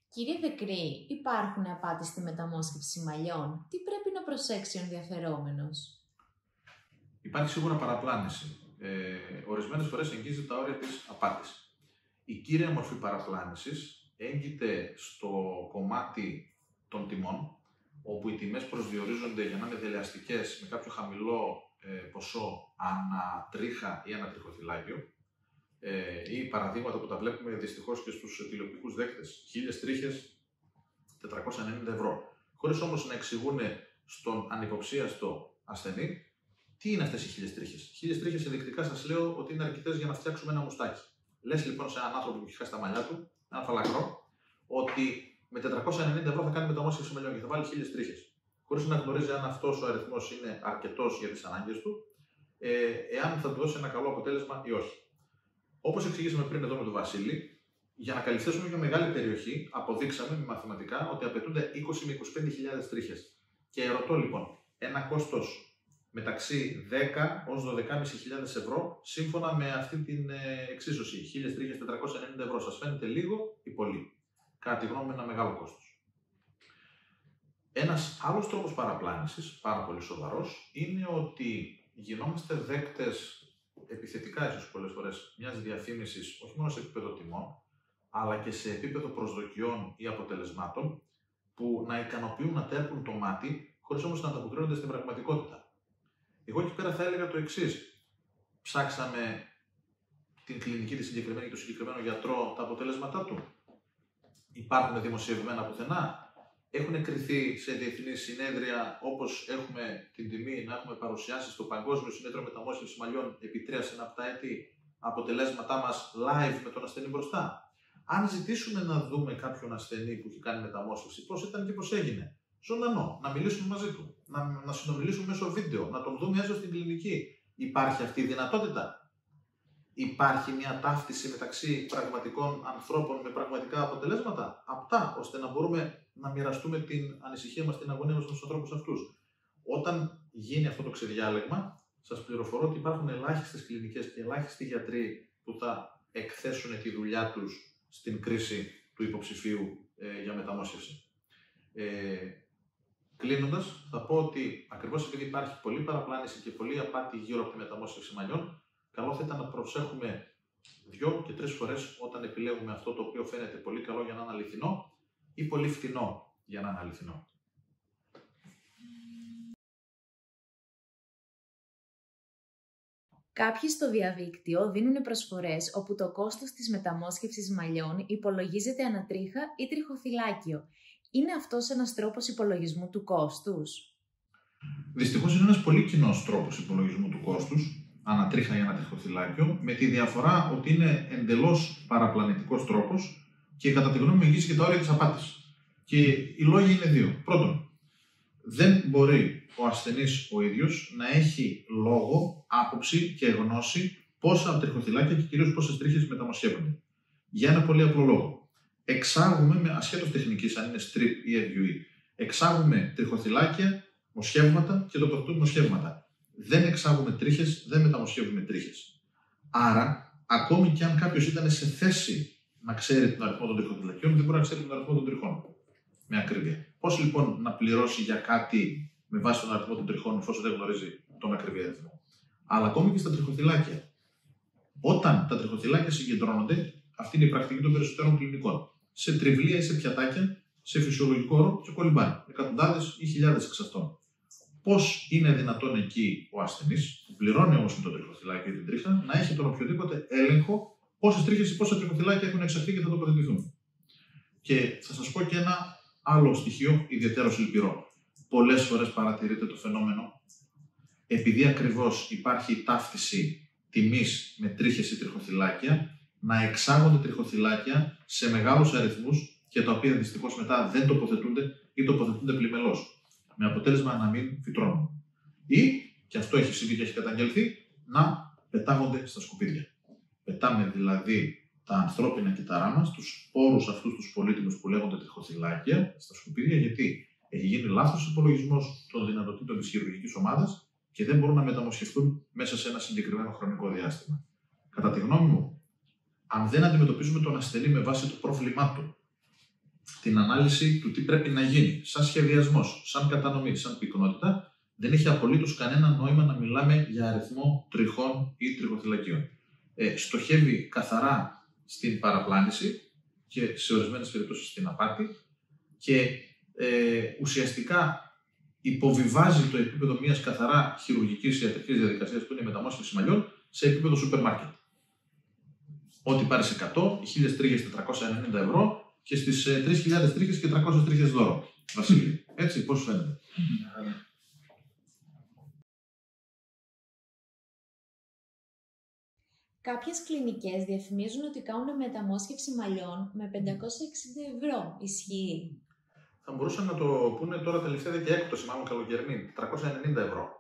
Κύριε Δεκρή, υπάρχουν απάτες στη μεταμόσχευση μαλλιών. Τι πρέπει να προσέξει ο ενδιαφερόμενος? Υπάρχει σίγουρα παραπλάνηση. Ορισμένες φορές εγγίζει τα όρια της απάτης. Η κύρια μορφή παραπλάνησης έγκυται στο κομμάτι των τιμών, όπου οι τιμές προσδιορίζονται για να είναι δελεαστικές με κάποιο χαμηλό ποσό ανά τρίχα ή ανά τριχοθυλάκιο, ή παραδείγματα που τα βλέπουμε δυστυχώς και στους τηλεοπτικούς δέκτες. 1000 τρίχες, 490 ευρώ. Χωρίς όμως να εξηγούν στον ανυποψίαστο ασθενή τι είναι αυτές οι 1000 τρίχες. 1000 τρίχες ενδεικτικά σας λέω ότι είναι αρκετές για να φτιάξουμε ένα μουστάκι. Λες λοιπόν σε έναν άνθρωπο που έχει χάσει τα μαλλιά του, ένα φαλακρό, ότι με 490 ευρώ θα κάνει μεταμόσχευση μαλλιών και θα βάλει 1000 τρίχες. Χωρίς να γνωρίζει αν αυτός ο αριθμός είναι αρκετός για τις ανάγκες του, εάν θα του δώσει ένα καλό αποτέλεσμα ή όχι. Όπως εξηγήσαμε πριν εδώ με τον Βασίλη, για να καλλιεργήσουμε μια μεγάλη περιοχή, αποδείξαμε με μαθηματικά ότι απαιτούνται 20 με 25.000 τρίχες. Και ρωτώ λοιπόν, ένα κόστος μεταξύ 10 ως 12.500 ευρώ, σύμφωνα με αυτή την εξίσωση. 1000 τρίχες, 490 ευρώ. Σας φαίνεται λίγο ή πολύ? Κατά τη γνώμη μου, ένα μεγάλο κόστος. Ένας άλλος τρόπος παραπλάνησης, πάρα πολύ σοβαρός, είναι ότι γινόμαστε δέκτες επιθετικά, ίσως πολλές φορές, μιας διαφήμισης, όχι μόνο σε επίπεδο τιμών, αλλά και σε επίπεδο προσδοκιών ή αποτελεσμάτων, που να ικανοποιούν, να τέρπουν το μάτι, χωρίς όμως να ανταποκρίνονται στην πραγματικότητα. Εγώ εκεί πέρα θα έλεγα το εξής. Ψάξαμε την κλινική τη συγκεκριμένη και το συγκεκριμένο γιατρό, τα αποτελέσματά του. Υπάρχουν δημοσιευμένα πουθενά? Έχουν κριθεί σε διεθνή συνέδρια, όπως έχουμε την τιμή να έχουμε παρουσιάσει στο Παγκόσμιο Συνέδριο Μεταμόσχευσης Μαλλιών επί 3 συναπτά έτη αποτελέσματά μας live με τον ασθενή μπροστά? Αν ζητήσουμε να δούμε κάποιον ασθενή που έχει κάνει μεταμόσχευση, πώς ήταν και πώς έγινε, ζωντανό, να μιλήσουμε μαζί του, να συνομιλήσουμε μέσω βίντεο, να τον δούμε έστω στην κλινική, υπάρχει αυτή η δυνατότητα? Υπάρχει μια ταύτιση μεταξύ πραγματικών ανθρώπων με πραγματικά αποτελέσματα, απτά, ώστε να μπορούμε να μοιραστούμε την ανησυχία μας, την αγωνία μας με τους ανθρώπους αυτούς? Όταν γίνει αυτό το ξεδιάλεγμα, σας πληροφορώ ότι υπάρχουν ελάχιστες κλινικές και ελάχιστοι γιατροί που θα εκθέσουν τη δουλειά τους στην κρίση του υποψηφίου για μεταμόσχευση. Κλείνοντας, θα πω ότι ακριβώς επειδή υπάρχει πολλή παραπλάνηση και πολλή απάτη γύρω από τη μεταμόσχευση μαλλιών, καλό θα ήταν να προσέχουμε 2 και 3 φορές όταν επιλέγουμε αυτό το οποίο φαίνεται πολύ καλό για να είναι αληθινό ή πολύ φτηνό για να είναι αληθινό. Κάποιοι στο διαδίκτυο δίνουν προσφορές όπου το κόστος της μεταμόσχευσης μαλλιών υπολογίζεται ανατρίχα ή τριχοθυλάκιο. Είναι αυτός ένας τρόπος υπολογισμού του κόστους? Δυστυχώς είναι ένας πολύ κοινός τρόπος υπολογισμού του κόστους, ανατρίχα ή ανατριχοθυλάκιο, με τη διαφορά ότι είναι εντελώς παραπλανητικός τρόπος και κατά τη γνώμη μου εγγύζει και τα όρια της απάτης. Και οι λόγοι είναι 2. Πρώτον, δεν μπορεί ο ασθενής ο ίδιος να έχει λόγο, άποψη και γνώση πόσα τριχοθυλάκια και κυρίως πόσες τρίχες μεταμοσχεύονται. Για ένα πολύ απλό λόγο. Εξάγουμε, ασχέτως τεχνικής, αν είναι strip ή FUE, εξάγουμε τριχοθυλάκια, μοσχεύματα και τοποθετούμε μοσχεύματα. Δεν εξάγουμε τρίχες, δεν μεταμοσχεύουμε τρίχες. Άρα, ακόμη και αν κάποιος ήταν σε θέση να ξέρει τον αριθμό των τριχοθυλακίων, δεν μπορεί να ξέρει τον αριθμό των τριχών. Με ακρίβεια. Πώς λοιπόν να πληρώσει για κάτι με βάση τον αριθμό των τριχών, εφόσον δεν γνωρίζει τον ακριβή αριθμό? Αλλά ακόμη και στα τριχοθυλάκια. Όταν τα τριχοθυλάκια συγκεντρώνονται, αυτή είναι η πρακτική των περισσότερων κλινικών. Σε τριβλία ή σε πιατάκια, σε φυσιολογικό όρο και κολυμπάνε. Εκατοντάδες ή χιλιάδες εξ αυτών. Πώς είναι δυνατόν εκεί ο ασθενής, που πληρώνει όμως με το τριχοθυλάκιο ή την τρίχα, να έχει τον οποιοδήποτε έλεγχο πόσες τρίχες ή πόσα τριχοθυλάκια έχουν εξαχθεί και θα τοποθετηθούν? Και θα σας πω και ένα άλλο στοιχείο ιδιαίτερο λυπηρό. Πολλές φορές παρατηρείται το φαινόμενο, επειδή ακριβώς υπάρχει η ταύτιση τιμής με τρίχες ή τριχοθυλάκια, να εξάγονται τριχοθυλάκια σε μεγάλους αριθμούς και τα οποία δυστυχώς μετά δεν τοποθετούνται ή τοποθετούνται πλημελώς. Με αποτέλεσμα να μην φυτρώνουν. Ή, και αυτό έχει συμβεί και έχει καταγγελθεί, να πετάγονται στα σκουπίδια. Πετάμε δηλαδή τα ανθρώπινα κύτταρά μας, τους σπόρους αυτούς τους πολύτιμους που λέγονται τριχοθυλάκια, στα σκουπίδια, γιατί έχει γίνει λάθος υπολογισμός των δυνατοτήτων της χειρουργικής ομάδας και δεν μπορούν να μεταμοσχευτούν μέσα σε ένα συγκεκριμένο χρονικό διάστημα. Κατά τη γνώμη μου, αν δεν αντιμετωπίζουμε τον ασθενή με βάση το πρόβλημά του, την ανάλυση του τι πρέπει να γίνει, σαν σχεδιασμός, σαν κατανομή, σαν πυκνότητα, δεν έχει απολύτως κανένα νόημα να μιλάμε για αριθμό τριχών ή τριχοθυλακίων. Στοχεύει καθαρά στην παραπλάνηση και σε ορισμένες περιπτώσεις στην απάτη και ουσιαστικά υποβιβάζει το επίπεδο μιας καθαρά χειρουργικής ιατρικής διαδικασίας που είναι η μεταμόσχευση μαλλιών σε επίπεδο σούπερ μάρκετ. Ό,τι πάρεις 100, 1000 τρίχες 490 ευρώ και στις 3.000 τρίχες και 300 τρίχες δώρο. Βασίλη, έτσι, πώς σου φαίνεται? Κάποιες κλινικές διαφημίζουν ότι κάνουν μεταμόσχευση μαλλιών με 560 ευρώ. Ισχύει? Θα μπορούσαν να το πούνε τώρα τελευταία και έκπτωση, μάλλον καλοκαιρινή, 390 ευρώ.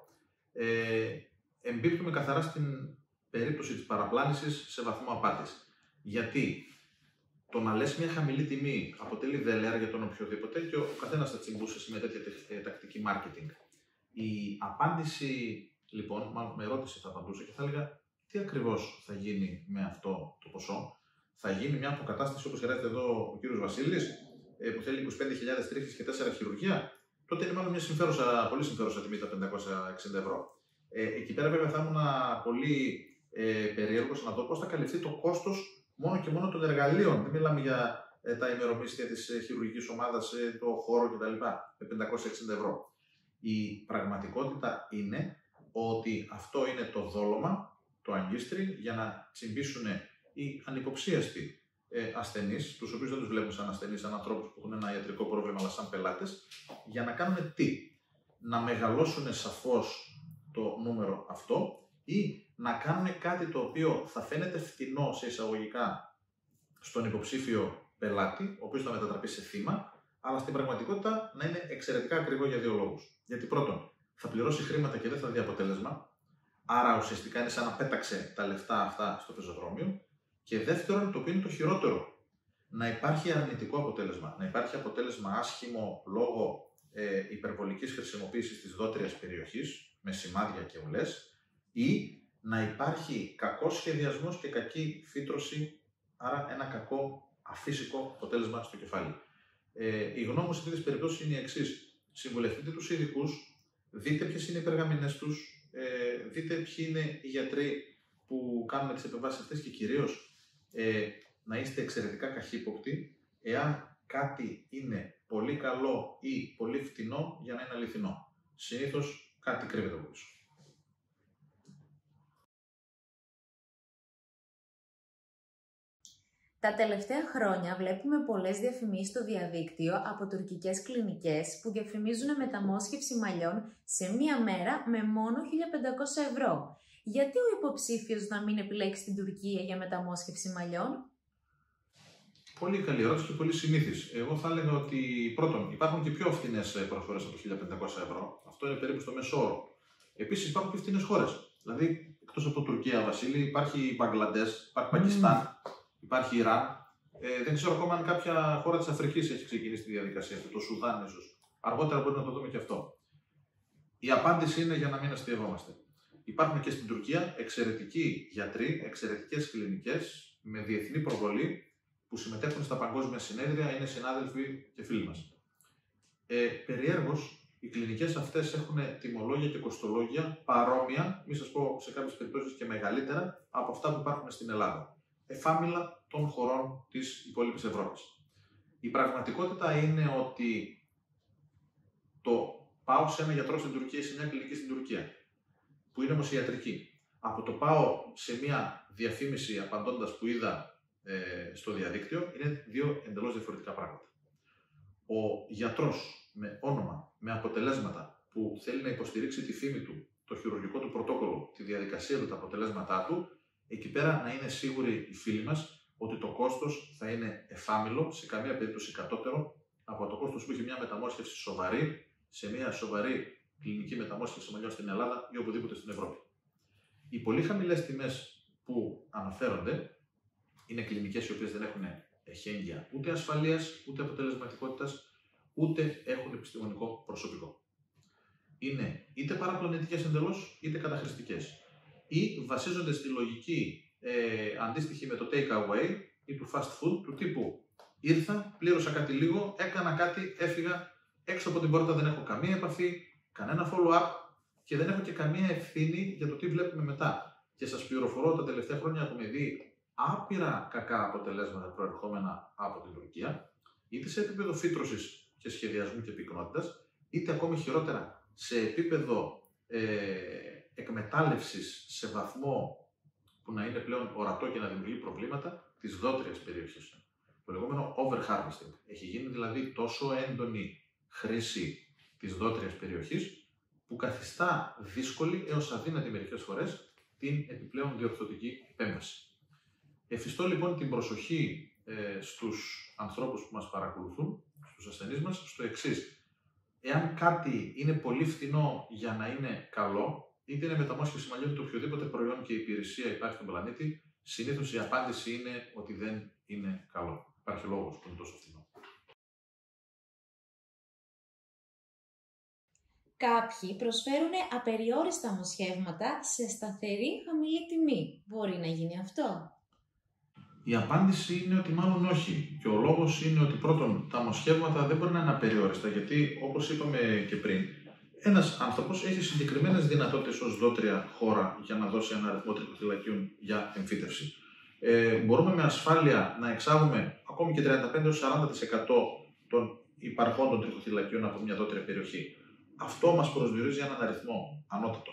Εμπίπτουμε καθαρά στην περίπτωση της παραπλάνησης σε βαθμό απάτης. Γιατί το να λες μια χαμηλή τιμή αποτελεί δελεάρ για τον οποιοδήποτε και ο καθένας θα τσιμπούσε σε μια τέτοια τακτική marketing. Η απάντηση, λοιπόν, μάλλον με ερώτηση θα απαντούσα και θα έλεγα τι ακριβώς θα γίνει με αυτό το ποσό. Θα γίνει μια αποκατάσταση όπως γράφει εδώ ο κύριος Βασίλης, που θέλει 25.000 τρίχες και 4 χειρουργία. Τότε είναι μάλλον μια πολύ συμφέρουσα τιμή τα 560 ευρώ. Εκεί πέρα βέβαια θα ήμουν πολύ περίεργος να δω πώς θα καλυφθεί το κόστος μόνο και μόνο των εργαλείων. Δεν μιλάμε για τα ημερομίσθια της χειρουργικής ομάδας, το χώρο κτλ. Με 560 ευρώ. Η πραγματικότητα είναι ότι αυτό είναι το δόλωμα, το αγκίστρι, για να τσιμπήσουν οι ανυποψίαστοι ασθενείς, τους οποίους δεν τους βλέπουν σαν ασθενείς, σαν ανθρώπους που έχουν ένα ιατρικό πρόβλημα, αλλά σαν πελάτες, για να κάνουν τι? Να μεγαλώσουν σαφώς το νούμερο αυτό ή να κάνουν κάτι το οποίο θα φαίνεται φτηνό σε εισαγωγικά στον υποψήφιο πελάτη, ο οποίος θα μετατραπεί σε θύμα, αλλά στην πραγματικότητα να είναι εξαιρετικά ακριβό για δύο λόγους. Γιατί πρώτον, θα πληρώσει χρήματα και δεν θα δει αποτέλεσμα, άρα ουσιαστικά είναι σαν να πέταξε τα λεφτά αυτά στο πεζοδρόμιο. Και δεύτερον, το οποίο είναι το χειρότερο, να υπάρχει αρνητικό αποτέλεσμα, να υπάρχει αποτέλεσμα άσχημο λόγω υπερβολικής χρησιμοποίησης της δότριας περιοχής, με σημάδια και ουλές, ή να υπάρχει κακός σχεδιασμός και κακή φύτρωση, άρα ένα κακό αφύσικο αποτέλεσμα στο κεφάλι. Η γνώμη μου σε αυτές τις περιπτώσεις είναι η εξής. Συμβουλευτείτε τους ειδικούς, δείτε ποιες είναι οι περγαμηνές τους, δείτε ποιοι είναι οι γιατροί που κάνουν τις επεμβάσεις αυτές και κυρίως να είστε εξαιρετικά καχύποπτοι εάν κάτι είναι πολύ καλό ή πολύ φτηνό για να είναι αληθινό. Συνήθως κάτι κρύβεται από πίσω. Τα τελευταία χρόνια βλέπουμε πολλές διαφημίσεις στο διαδίκτυο από τουρκικές κλινικές που διαφημίζουν μεταμόσχευση μαλλιών σε μία μέρα με μόνο 1.500 ευρώ. Γιατί ο υποψήφιος να μην επιλέξει την Τουρκία για μεταμόσχευση μαλλιών? Πολύ καλή ερώτηση και πολύ συνήθις. Εγώ θα έλεγα ότι πρώτον υπάρχουν και πιο φθηνές προσφορές από 1.500 ευρώ. Αυτό είναι περίπου στο μέσο όρο. Επίσης υπάρχουν και φθηνές χώρες. Δηλαδή, εκτός από Τουρκία, Βασίλη, υπάρχει Μπαγκλαντές, υπάρχει Πακιστάν, υπάρχει Ιράν. Δεν ξέρω ακόμα αν κάποια χώρα της Αφρικής έχει ξεκινήσει τη διαδικασία αυτή, το Σουδάν ίσως. Αργότερα μπορεί να το δούμε και αυτό. Η απάντηση είναι για να μην αστειευόμαστε. Υπάρχουν και στην Τουρκία εξαιρετικοί γιατροί, εξαιρετικές κλινικές με διεθνή προβολή που συμμετέχουν στα παγκόσμια συνέδρια, είναι συνάδελφοι και φίλοι μας. Περιέργως, οι κλινικές αυτές έχουν τιμολόγια και κοστολόγια παρόμοια, μη σας πω σε κάποιες περιπτώσεις και μεγαλύτερα από αυτά που υπάρχουν στην Ελλάδα. Εφάμιλα των χωρών της υπόλοιπης Ευρώπης. Η πραγματικότητα είναι ότι το πάω σε ένα γιατρό στην Τουρκία ή σε μια κλινική στην Τουρκία, που είναι όμως ιατρική. Από το πάω σε μια διαφήμιση απαντώντας που είδα στο διαδίκτυο, είναι δύο εντελώς διαφορετικά πράγματα. Ο γιατρός με όνομα, με αποτελέσματα, που θέλει να υποστηρίξει τη φήμη του, το χειρουργικό του πρωτόκολλο, τη διαδικασία του, τα αποτελέσματά του, εκεί πέρα να είναι σίγουροι οι φίλοι μας ότι το κόστος θα είναι εφάμιλο, σε καμία περίπτωση κατώτερο από το κόστος που έχει μια μεταμόσχευση σοβαρή σε μια σοβαρή κλινική μεταμόσχευση μαλλιών στην Ελλάδα ή οπουδήποτε στην Ευρώπη. Οι πολύ χαμηλές τιμές που αναφέρονται είναι κλινικές οι οποίες δεν έχουν εχέγγυα ούτε ασφαλείας, ούτε αποτελεσματικότητας, ούτε έχουν επιστημονικό προσωπικό. Είναι είτε παραπλανητικές εντελώς, είτε καταχρηστικές. Ή βασίζονται στη λογική αντίστοιχη με το take away ή του fast food, του τύπου Ήρθα, πλήρωσα κάτι λίγο, έκανα κάτι, έφυγα έξω από την πόρτα, δεν έχω καμία επαφή, κανένα follow-up και δεν έχω και καμία ευθύνη για το τι βλέπουμε μετά. Και σας πληροφορώ, τα τελευταία χρόνια έχουμε δει άπειρα κακά αποτελέσματα προερχόμενα από την Τουρκία, είτε σε επίπεδο φύτρωσης και σχεδιασμού και πυκνότητας, είτε ακόμη χειρότερα σε επίπεδο εκμετάλλευσης σε βαθμό που να είναι πλέον ορατό και να δημιουργεί προβλήματα της δότριας περιοχής. Το λεγόμενο overharvesting. Έχει γίνει δηλαδή τόσο έντονη χρήση της δότριας περιοχής που καθιστά δύσκολη έως αδύνατη μερικές φορές την επιπλέον διορθωτική επέμβαση. Εφιστώ λοιπόν την προσοχή στους ανθρώπους που μας παρακολουθούν, στους ασθενείς μας, στο εξής. Εάν κάτι είναι πολύ φθηνό για να είναι καλό, είτε είναι μεταμόσχευση μαλλιών, είτε οποιοδήποτε προϊόν και υπηρεσία υπάρχει στον πλανήτη, συνήθως η απάντηση είναι ότι δεν είναι καλό. Υπάρχει λόγος που είναι τόσο φθηνό. Κάποιοι προσφέρουν απεριόριστα μοσχεύματα σε σταθερή χαμηλή τιμή. Μπορεί να γίνει αυτό? Η απάντηση είναι ότι μάλλον όχι. Και ο λόγος είναι ότι πρώτον, τα μοσχεύματα δεν μπορεί να είναι απεριόριστα, γιατί όπως είπαμε και πριν, ένας άνθρωπος έχει συγκεκριμένες δυνατότητες ως δότρια χώρα για να δώσει ένα αριθμό τριχοθυλακίων για εμφύτευση. Μπορούμε με ασφάλεια να εξάγουμε ακόμη και 35-40% των υπαρχόντων τριχοθυλακίων από μια δότρια περιοχή. Αυτό μας προσδιορίζει έναν αριθμό ανώτατο.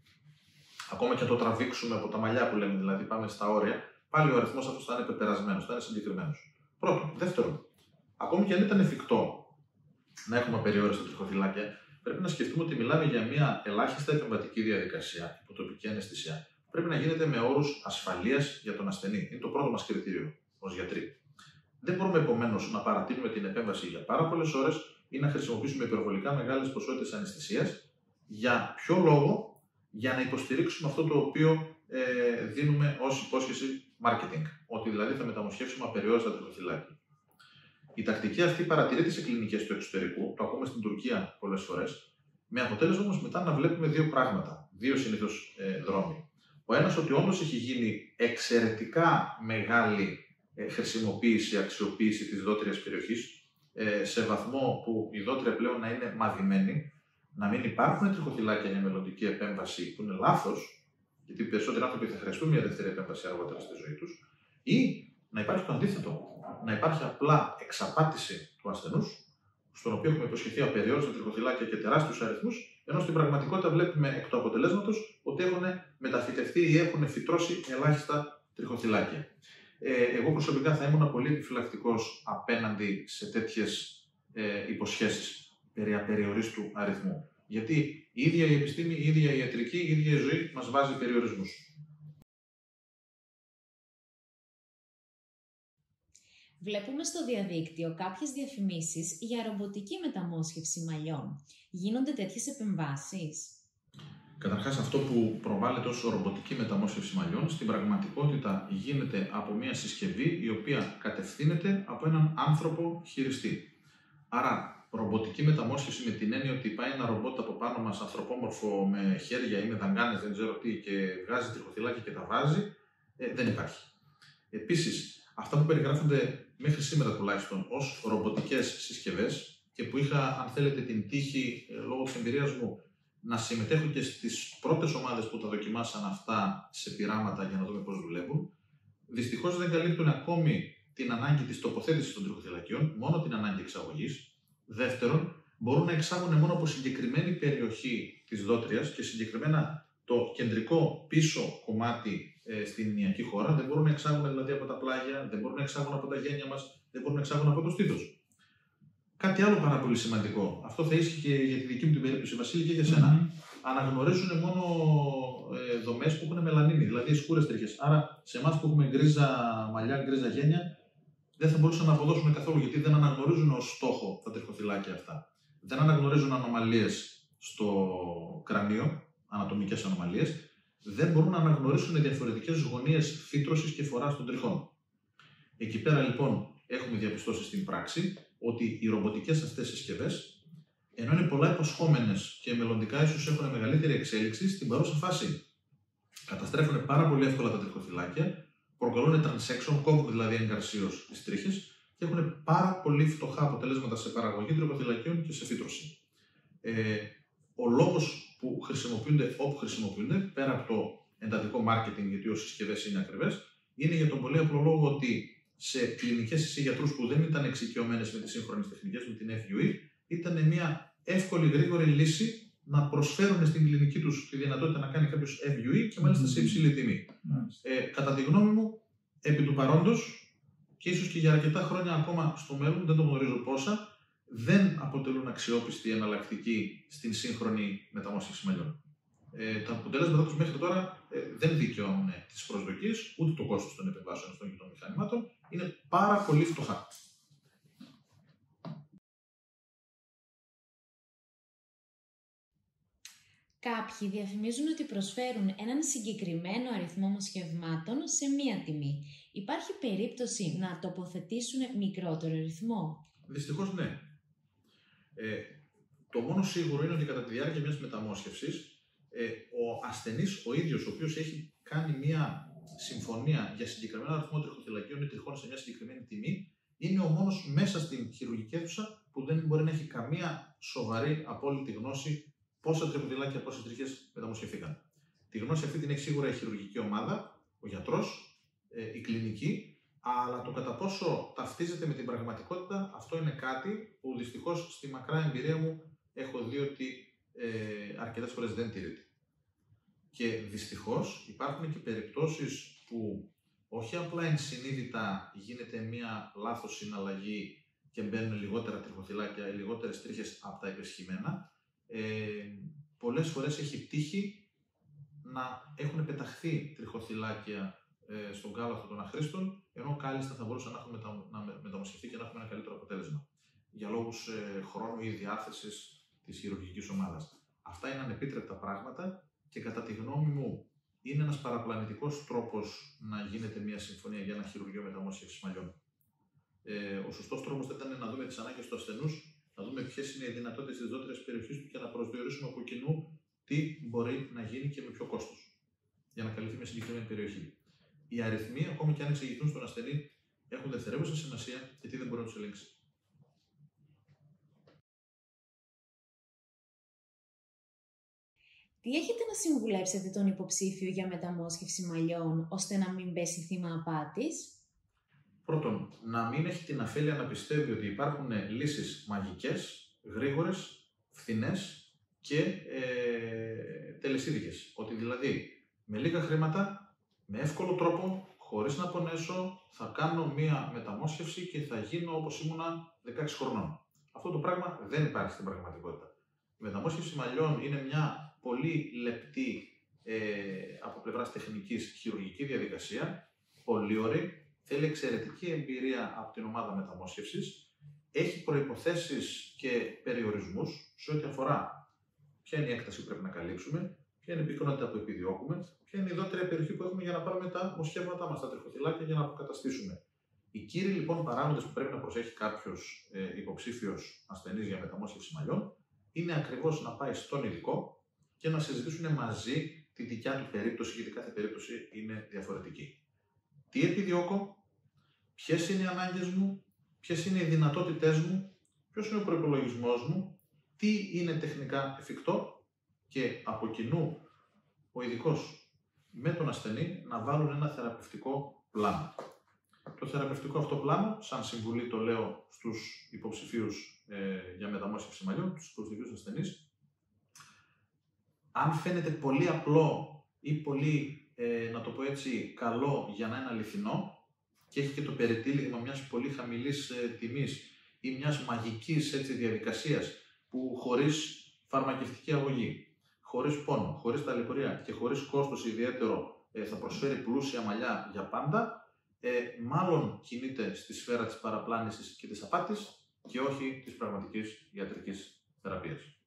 Ακόμα και το τραβήξουμε από τα μαλλιά που λέμε, δηλαδή πάμε στα όρια, πάλι ο αριθμός αυτός θα είναι πεπερασμένος, θα είναι συγκεκριμένος. Πρώτον. Δεύτερον, ακόμη και αν ήταν εφικτό να έχουμε απεριόριστα τριχοθυλάκια, πρέπει να σκεφτούμε ότι μιλάμε για μια ελάχιστα επεμβατική διαδικασία, υποτοπική αναισθησία. Πρέπει να γίνεται με όρους ασφαλείας για τον ασθενή. Είναι το πρώτο μας κριτήριο ως γιατροί. Δεν μπορούμε επομένως να παρατείνουμε την επέμβαση για πάρα πολλές ώρες ή να χρησιμοποιήσουμε υπερβολικά μεγάλες ποσότητες αναισθησίας. Για ποιο λόγο? Για να υποστηρίξουμε αυτό το οποίο δίνουμε ως υπόσχεση marketing. Ότι δηλαδή θα μεταμοσχεύσουμε απεριόριστα τριχοθυλάκια. Η τακτική αυτή παρατηρείται σε κλινικές του εξωτερικού, το ακούμε στην Τουρκία πολλές φορές, με αποτέλεσμα όμως μετά να βλέπουμε δύο πράγματα, δύο συνήθως δρόμοι. Ο ένας ότι όντως έχει γίνει εξαιρετικά μεγάλη χρησιμοποίηση, αξιοποίηση της δότριας περιοχής, σε βαθμό που η δότρια πλέον να είναι μαδημένη, να μην υπάρχουν τριχοθυλάκια για μελλοντική επέμβαση που είναι λάθος, γιατί οι περισσότεροι άνθρωποι θα χρειαστούν μια δεύτερη επέμβαση αργότερα στη ζωή τους, ή να υπάρχει το αντίθετο, να υπάρχει απλά εξαπάτηση του ασθενούς, στον οποίο έχουμε υποσχεθεί απεριόριστα τριχοθυλάκια και τεράστιους αριθμούς, ενώ στην πραγματικότητα βλέπουμε εκ του αποτελέσματος ότι έχουν μεταφυτευτεί ή έχουν φυτρώσει ελάχιστα τριχοθυλάκια. Εγώ προσωπικά θα ήμουν πολύ επιφυλακτικός απέναντι σε τέτοιες υποσχέσεις περί απεριορίστου αριθμού. Γιατί η ίδια η επιστήμη, η ίδια η ιατρική, η ίδια η ζωή μας βάζει περιορισμούς. Βλέπουμε στο διαδίκτυο κάποιες διαφημίσεις για ρομποτική μεταμόσχευση μαλλιών. Γίνονται τέτοιες επεμβάσεις? Καταρχάς, αυτό που προβάλλεται ως ρομποτική μεταμόσχευση μαλλιών, στην πραγματικότητα γίνεται από μια συσκευή η οποία κατευθύνεται από έναν άνθρωπο χειριστή. Άρα, ρομποτική μεταμόσχευση με την έννοια ότι πάει ένα ρομπότ από πάνω μας, ανθρωπόμορφο, με χέρια ή με δαγκάνες, δεν ξέρω τι, και βγάζει τριχοθυλάκια και τα βάζει, δεν υπάρχει. Επίσης, αυτά που περιγράφονται μέχρι σήμερα τουλάχιστον ως ρομποτικές συσκευές και που είχα, αν θέλετε, την τύχη λόγω της εμπειρίας μου να συμμετέχω και στις πρώτες ομάδες που τα δοκιμάσαν αυτά σε πειράματα για να δούμε πώς δουλεύουν, δυστυχώς δεν καλύπτουν ακόμη την ανάγκη της τοποθέτησης των τριχοθυλακίων, μόνο την ανάγκη εξαγωγής. Δεύτερον, μπορούν να εξάγουν μόνο από συγκεκριμένη περιοχή της δότριας και συγκεκριμένα το κεντρικό πίσω κομμάτι στην ηνιακή χώρα. Δεν μπορούν να εξάγουν δηλαδή από τα πλάγια, δεν μπορούν να εξάγουν από τα γένια μας, δεν μπορούν να εξάγουν από το στήθος. Κάτι άλλο πάρα πολύ σημαντικό. Αυτό θα ίσχυε και για τη δική μου την περίπτωση, Βασίλη, και για σένα. Αναγνωρίζουν μόνο δομές που έχουν μελανίνη, δηλαδή σκούρες τρίχες. Άρα, σε εμάς που έχουμε γκρίζα μαλλιά, γκρίζα γένια, δεν θα μπορούσαν να αποδώσουν καθόλου, γιατί δεν αναγνωρίζουν ως στόχο τα τριχοθυλάκια αυτά. Δεν αναγνωρίζουν ανομαλίες στο κρανίο, ανατομικές ανομαλίες. Δεν μπορούν να αναγνωρίσουν διαφορετικές γωνίες φύτρωσης και φοράς των τριχών. Εκεί πέρα λοιπόν έχουμε διαπιστώσει στην πράξη ότι οι ρομποτικές αυτές συσκευές, ενώ είναι πολλά υποσχόμενες και μελλοντικά ίσως έχουν μεγαλύτερη εξέλιξη, στην παρούσα φάση καταστρέφουν πάρα πολύ εύκολα τα τριχοθυλάκια, προκαλούν transection, κόβουν δηλαδή εγκαρσίως τις τρίχες και έχουν πάρα πολύ φτωχά αποτελέσματα σε παραγωγή τριχοθυλακίων και σε φύτρωση. Ο λόγος που χρησιμοποιούνται όπου χρησιμοποιούνται, πέρα από το εντατικό marketing, γιατί οι συσκευές είναι ακριβές, είναι για τον πολύ απλό λόγο ότι σε κλινικές ή γιατρούς που δεν ήταν εξοικειωμένες με τις σύγχρονες τεχνικές, με την FUE, ήταν μια εύκολη, γρήγορη λύση να προσφέρουν στην κλινική τους τη δυνατότητα να κάνει κάποιος FUE και μάλιστα σε υψηλή τιμή. Κατά τη γνώμη μου, επί του παρόντος, και ίσως και για αρκετά χρόνια ακόμα στο μέλλον, δεν το γνωρίζω πόσα, δεν αποτελούν αξιόπιστη εναλλακτική στην σύγχρονη μεταμόσχευση μαλλιών. Τα αποτελέσματά τους μέχρι τώρα δεν δικαιώνουν τις προσδοκίες, ούτε το κόστος των επεμβάσεων αυτών και των μηχανημάτων, είναι πάρα πολύ φτωχά. Κάποιοι διαφημίζουν ότι προσφέρουν έναν συγκεκριμένο αριθμό μοσχευμάτων σε μία τιμή. Υπάρχει περίπτωση να τοποθετήσουν μικρότερο αριθμό? Δυστυχώς ναι. Το μόνο σίγουρο είναι ότι κατά τη διάρκεια μιας μεταμόσχευσης, ο ασθενής ο ίδιος, ο οποίος έχει κάνει μια συμφωνία για συγκεκριμένο αριθμό τριχοθυλακίων ή τριχών σε μια συγκεκριμένη τιμή, είναι ο μόνος μέσα στην χειρουργική αίθουσα που δεν μπορεί να έχει καμία σοβαρή απόλυτη γνώση πόσα τριχοθυλάκια, πόσες τριχές μεταμοσχευθήκαν. Τη γνώση αυτή την έχει σίγουρα η χειρουργική ομάδα, ο γιατρός, η κλινική, αλλά το κατά πόσο ταυτίζεται με την πραγματικότητα, αυτό είναι κάτι που δυστυχώς στη μακρά εμπειρία μου έχω δει ότι αρκετές φορές δεν τηρείται. Και δυστυχώς υπάρχουν και περιπτώσεις που όχι απλά ενσυνείδητα γίνεται μία λάθος συναλλαγή και μπαίνουν λιγότερα τριχοθυλάκια ή λιγότερες τρίχες από τα υπεσχημένα. Πολλές φορές έχει τύχει να έχουν πεταχθεί τριχοθυλάκια στον κάλαθο των αχρήστων, ενώ κάλλιστα θα μπορούσαν να μεταμοσχευτεί και να έχουμε ένα καλύτερο αποτέλεσμα. Για λόγους χρόνου ή διάθεσης της χειρουργικής ομάδας. Αυτά είναι ανεπίτρεπτα πράγματα και κατά τη γνώμη μου είναι ένας παραπλανητικός τρόπος να γίνεται μια συμφωνία για ένα χειρουργείο μεταμόσχευσης μαλλιών. Ο σωστός τρόπος θα ήταν να δούμε τις ανάγκες του ασθενούς, να δούμε ποιες είναι οι δυνατότητες της δότερης περιοχής του και να προσδιορίσουμε από κοινού τι μπορεί να γίνει και με ποιο κόστος για να καλυφθεί μια συγκεκριμένη περιοχή. Οι αριθμοί, ακόμη και αν εξηγηθούν στον ασθενή, έχουν δευτερεύουσα σημασία γιατί δεν μπορεί να τους ελέγξει. Τι έχετε να συμβουλέψετε τον υποψήφιο για μεταμόσχευση μαλλιών, ώστε να μην πέσει θύμα απάτης? Πρώτον, να μην έχει την αφέλεια να πιστεύει ότι υπάρχουν λύσεις μαγικές, γρήγορες, φθηνές και τελεσίδικες. Ότι δηλαδή με λίγα χρήματα, με εύκολο τρόπο, χωρίς να πονέσω, θα κάνω μία μεταμόσχευση και θα γίνω όπως ήμουνα 16 χρονών. Αυτό το πράγμα δεν υπάρχει στην πραγματικότητα. Η μεταμόσχευση μαλλιών είναι μια πολύ λεπτή από πλευράς τεχνικής χειρουργική διαδικασία, πολύ ωραία, θέλει εξαιρετική εμπειρία από την ομάδα μεταμόσχευσης, έχει προϋποθέσεις και περιορισμούς σε ό,τι αφορά ποια είναι η έκταση που πρέπει να καλύψουμε, ποια είναι η πυκνότητα που επιδιώκουμε, ποια είναι η δότερη περιοχή που έχουμε για να πάρουμε τα μοσχεύματά μας, τα τριχοθυλάκια, για να αποκαταστήσουμε. Οι κύριοι λοιπόν παράγοντες που πρέπει να προσέχει κάποιος υποψήφιος ασθενής για μεταμόσχευση μαλλιών είναι ακριβώς να πάει στον ειδικό και να συζητήσουν μαζί τη δικιά του περίπτωση, γιατί κάθε περίπτωση είναι διαφορετική. Τι επιδιώκω, ποιες είναι οι ανάγκες μου, ποιες είναι οι δυνατότητές μου, ποιος είναι ο προϋπολογισμός μου, τι είναι τεχνικά εφικτό και από κοινού ο ειδικός με τον ασθενή να βάλουν ένα θεραπευτικό πλάνο. Το θεραπευτικό αυτό πλάνο, σαν συμβουλή το λέω στους υποψηφίους για μεταμόσχευση μαλλιών, τους υποψηφίους ασθενείς, αν φαίνεται πολύ απλό ή πολύ, να το πω έτσι, καλό για να είναι αληθινό και έχει και το περιτύλιγμα μιας πολύ χαμηλής τιμής ή μιας μαγικής διαδικασίας που χωρίς φαρμακευτική αγωγή, χωρίς πόνο, χωρίς ταλαιπωρία και χωρίς κόστος ιδιαίτερο θα προσφέρει πλούσια μαλλιά για πάντα, μάλλον κινείται στη σφαίρα της παραπλάνησης και της απάτης και όχι της πραγματικής ιατρικής θεραπείας.